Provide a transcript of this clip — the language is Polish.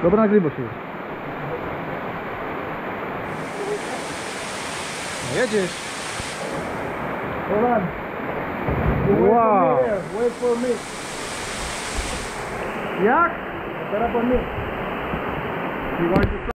Dobra, nagrywa się już. No jedziesz. Hold on. Wow. Wait for me. Jak? Teraz po mnie. You want to